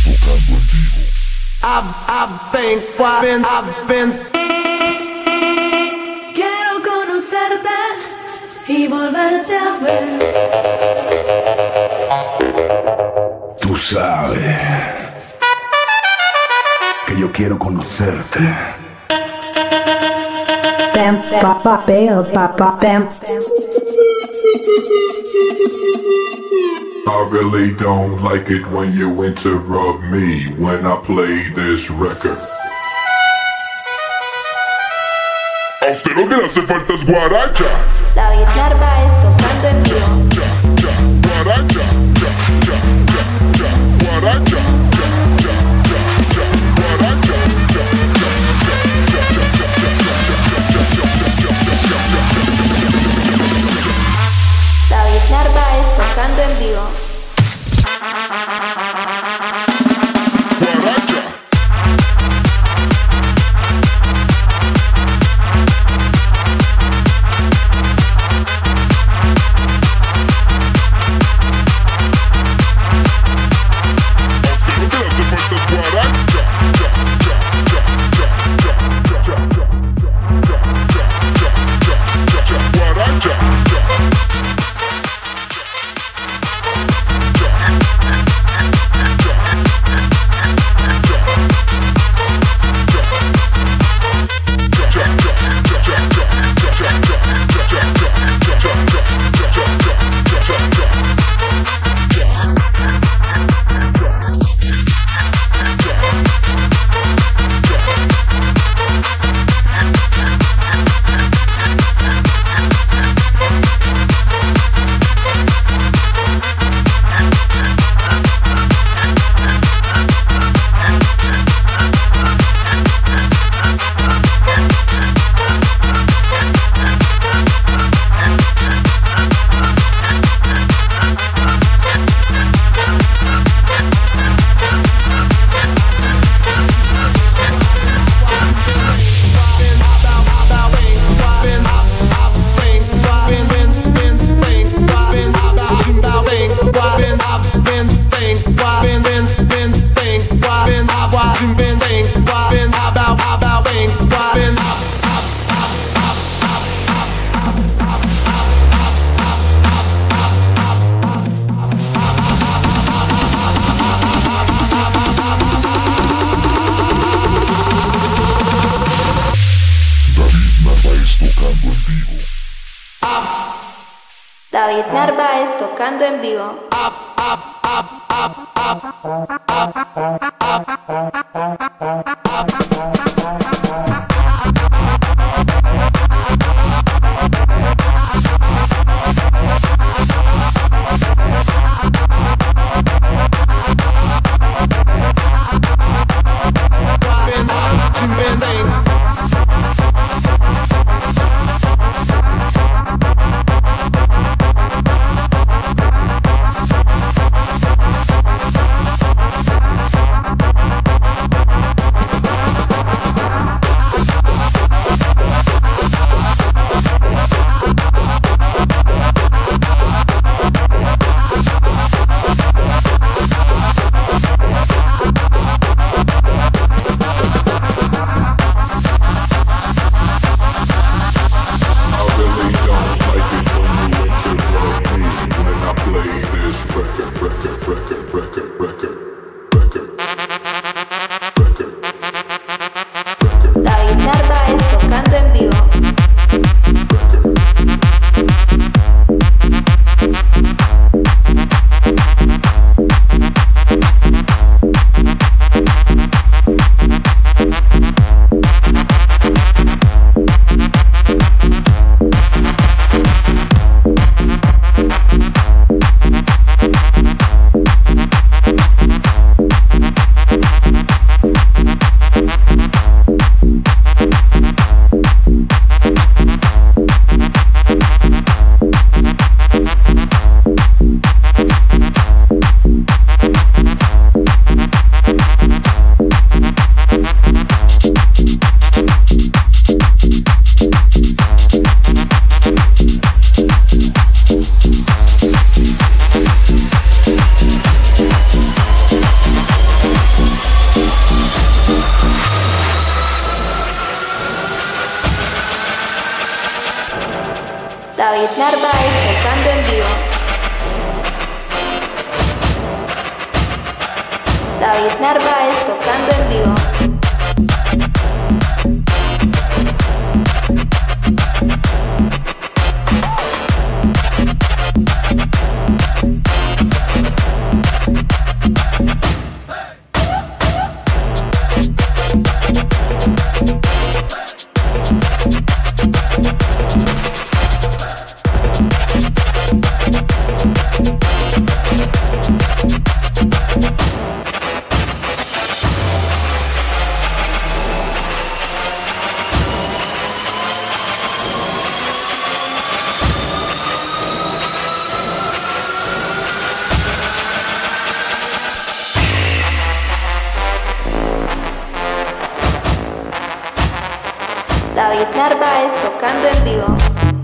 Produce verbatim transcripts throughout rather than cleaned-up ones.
I've, I've been, I've been, I've been. Quiero conocerte y volverte a ver. Tú sabes que yo quiero conocerte. Bam, ba, ba, bail, ba, ba, bam. I really don't like it when you interrupt me when I play this record. A usted lo que le hace falta es guaracha. David Narváez tocando en vivo. Guaracha, guaracha, David Narváez tocando en vivo. David Narváez tocando en vivo. Narváez tocando en vivo. David Narváez tocando en vivo. David Narváez tocando en vivo.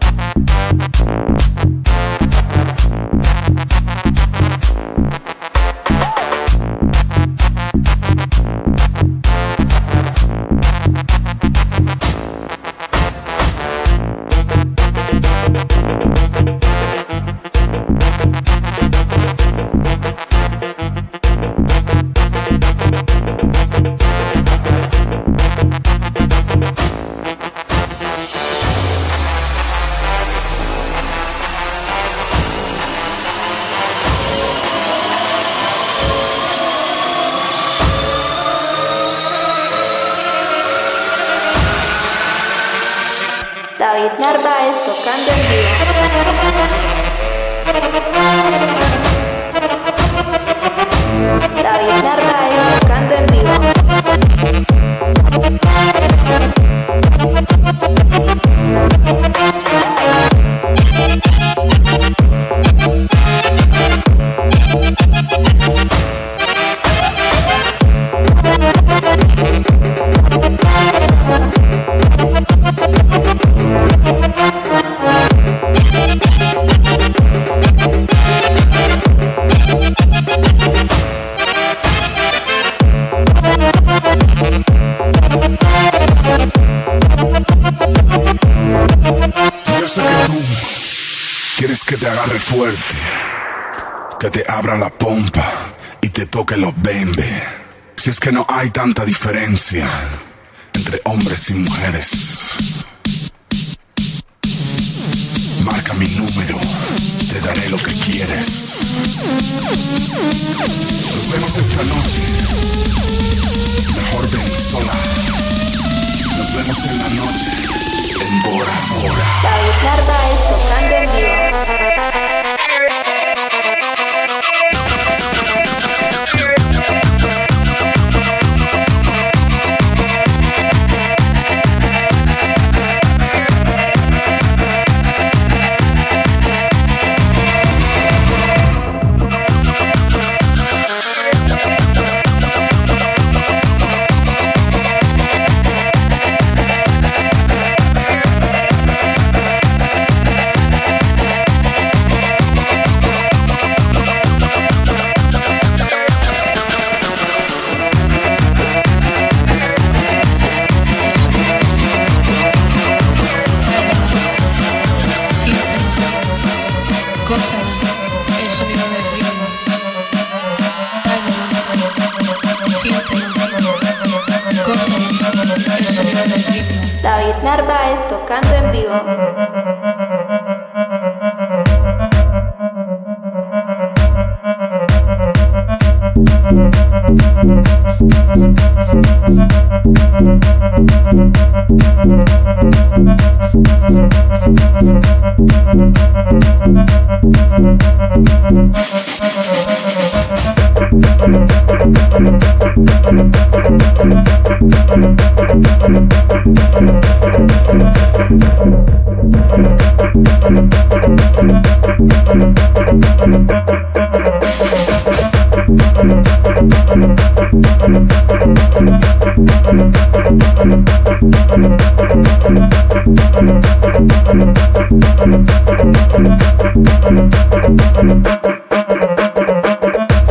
David Narváez tocando en vivo. David Narváez tocando en vivo. Quieres que te agarre fuerte, que te abra la pompa y te toque los bembe. Si es que no hay tanta diferencia entre hombres y mujeres, marca mi número, te daré lo que quieres. Nos vemos esta noche, mejor ven sola. Nos vemos en la noche, en Bora Bora. David Narváez tocando en vivo. David Narváez tocando en vivo.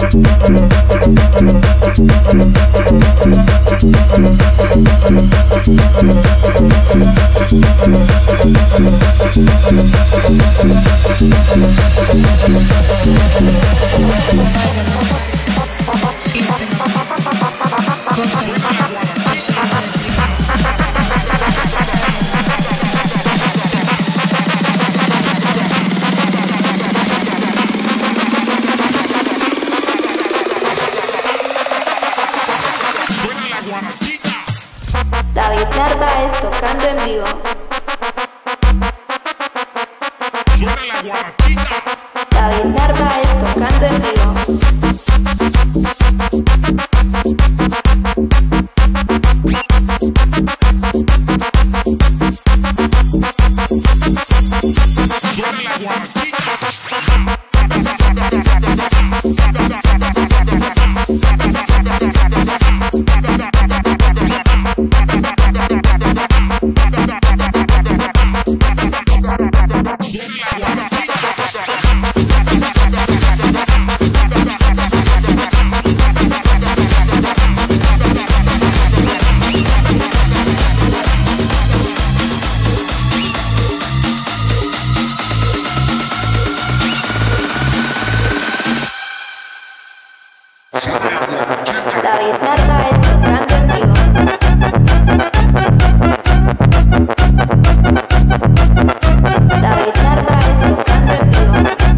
David Narváez tocando en vivo. Suena la guarachita. David Narváez tocando en vivo. Suena la guarachita. David Narváez tocando en vivo. David Narváez tocando en vivo.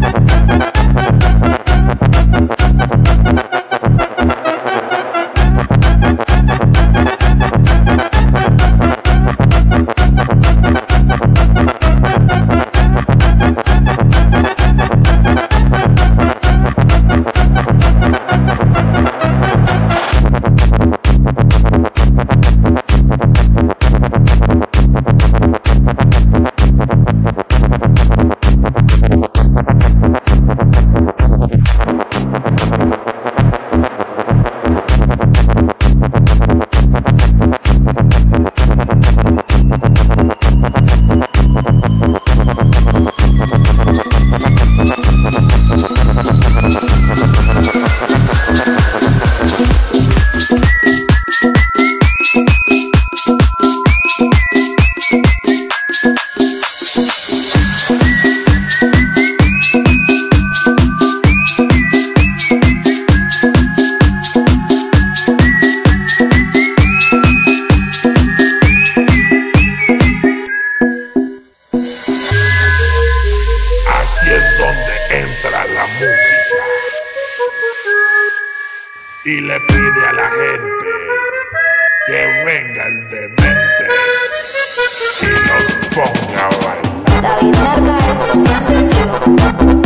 Y le pide a la gente que venga el demente y nos ponga a bailar. David Narváez tocando en vivo.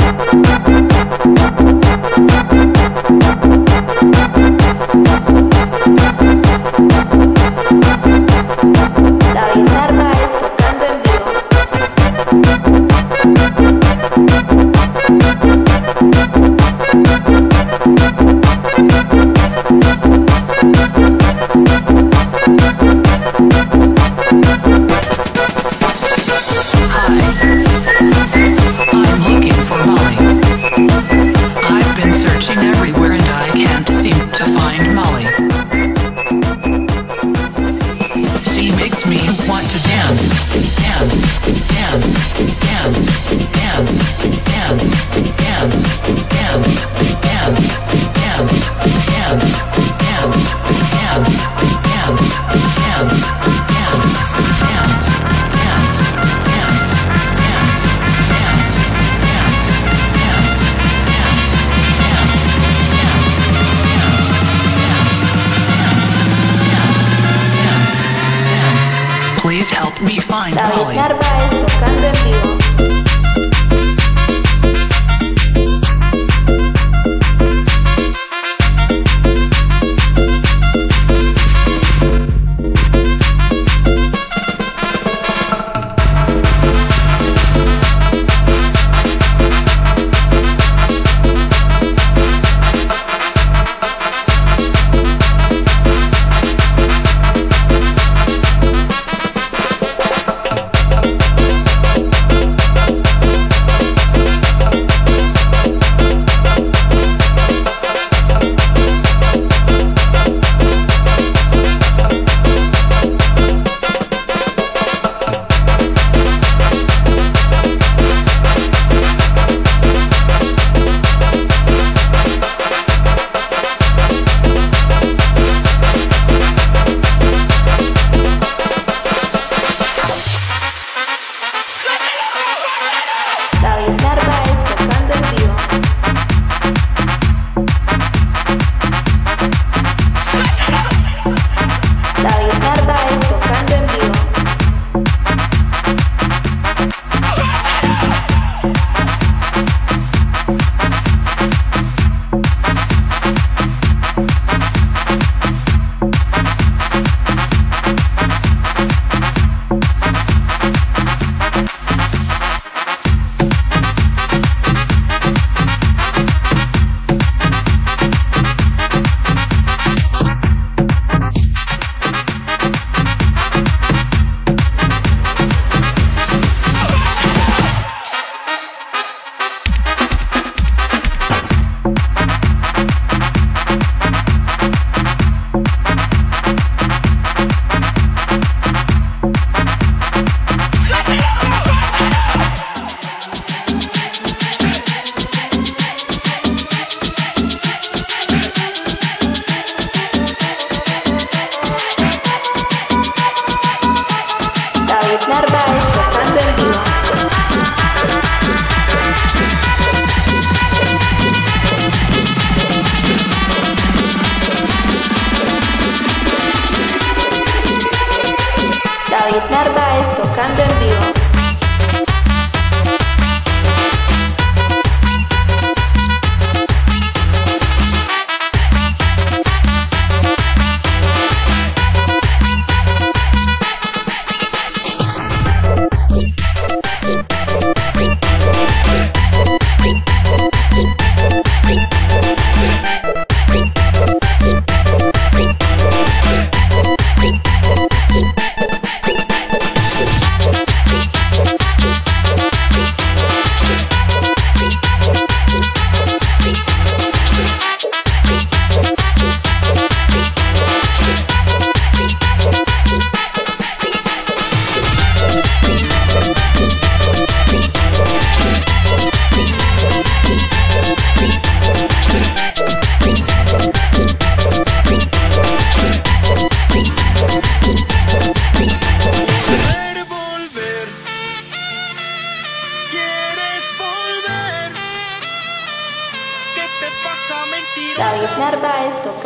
David Narváez tocando en vivo. Please help me find David Molly. Narváez tocando en vivo.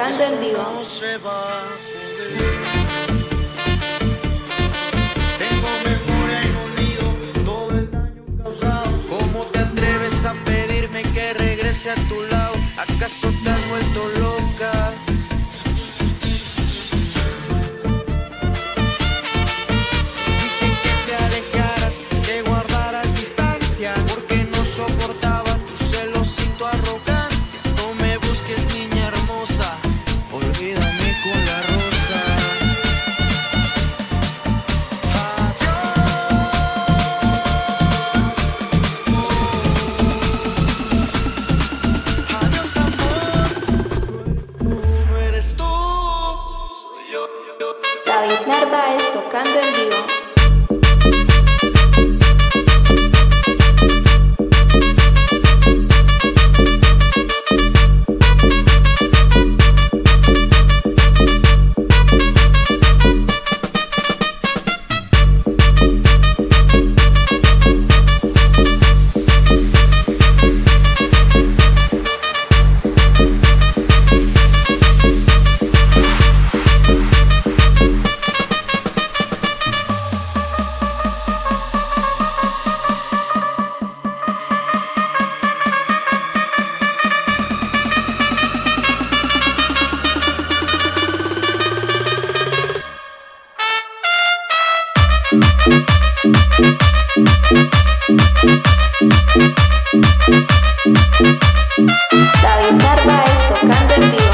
tocando en vivo. No se va a poder. Tengo memoria y no olvido todo el daño causado. ¿Cómo te atreves a pedirme que regrese a tu lado? ¿Acaso te has vuelto loca? Dicen que te alejaras, que guardaras distancia, porque no soportaba tu celos y tu arrogancia. No me busques, niña hermosa, olvídame con la rosa. Adiós, adiós amor, no eres tú, soy yo, yo. David Narváez tocando en vivo. David Narváez tocando en vivo.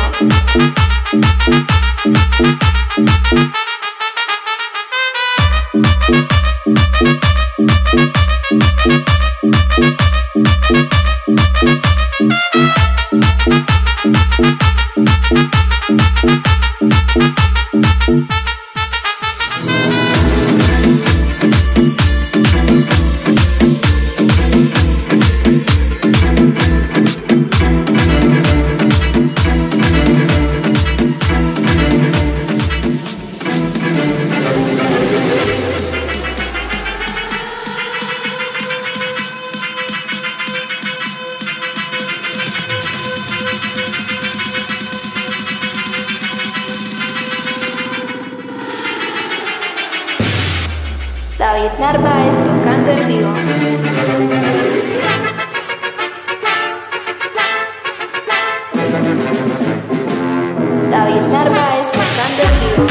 David Narváez tocando en vivo. David Narváez tocando en vivo.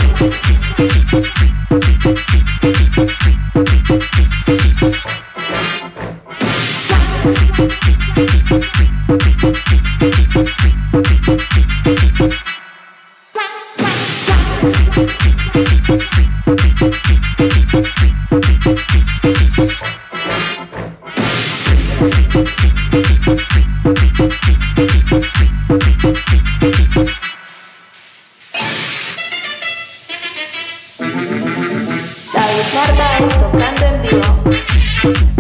David Narváez tocando en vivo.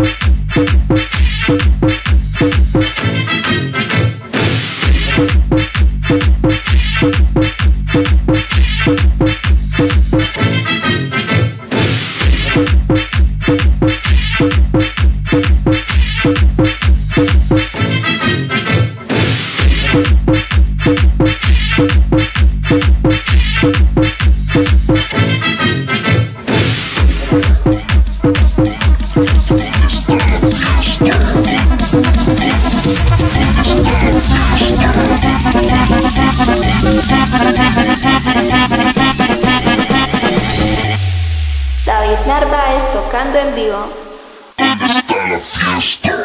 David Narváez tocando en vivo. ¿Dónde está la fiesta?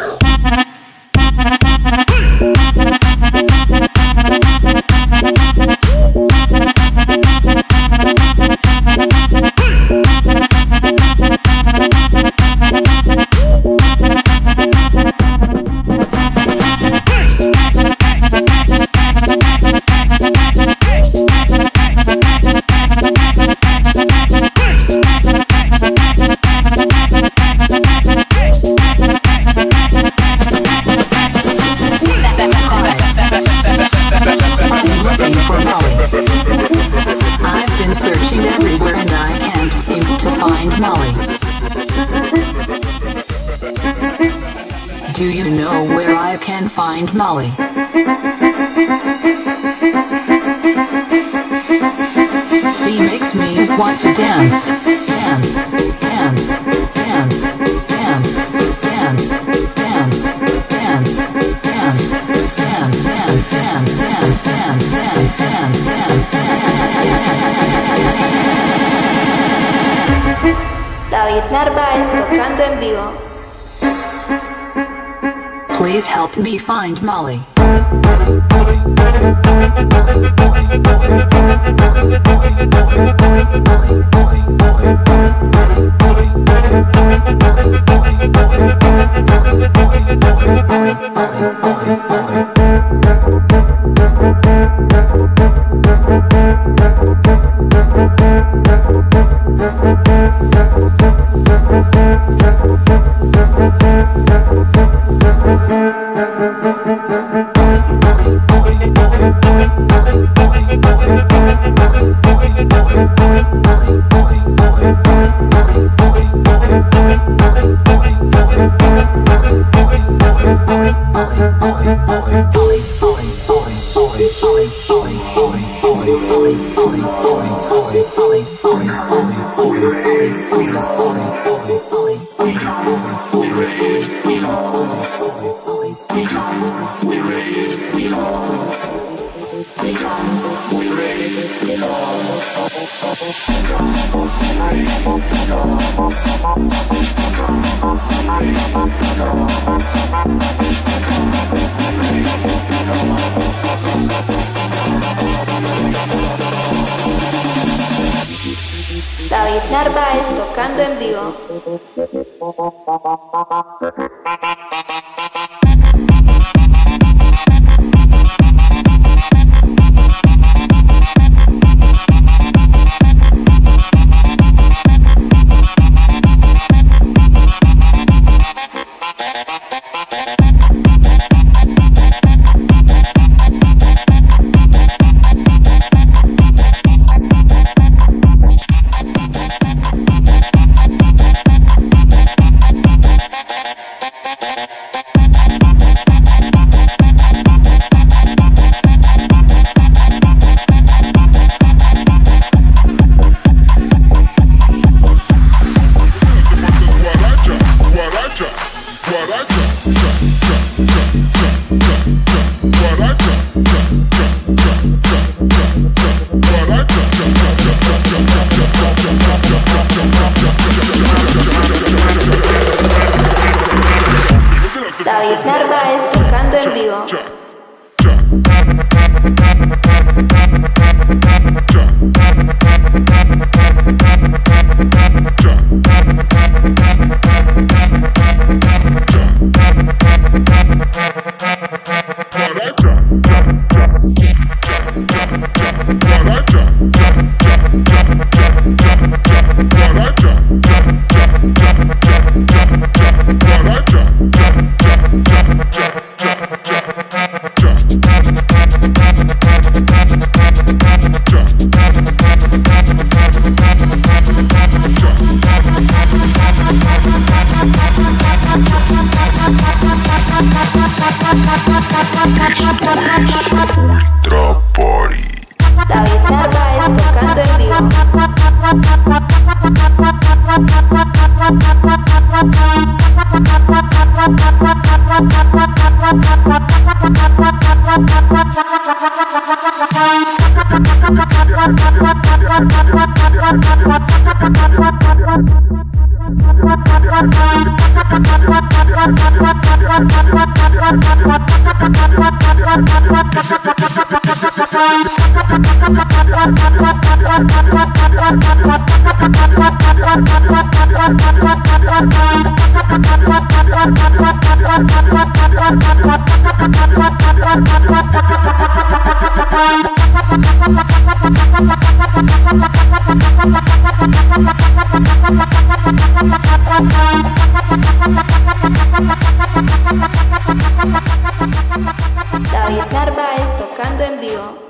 Do you know where I can find Molly? dance, dance, dance, dance, dance, dance, dance, dance, dance, dance, dance, dance, dance, dance, dance, David Narváez tocando en vivo. Please help me find Molly. David Narváez tocando en vivo. David Narváez tocando en vivo. Ultra Party. David Narváez tocando en vivo. David Narváez tocando en vivo.